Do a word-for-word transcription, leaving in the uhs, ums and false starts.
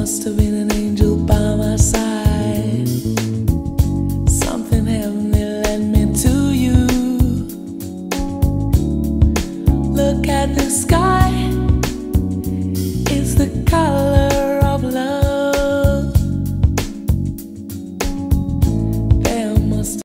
must have been an angel by my side. Something heavenly led me to you. Look at the sky, it's the color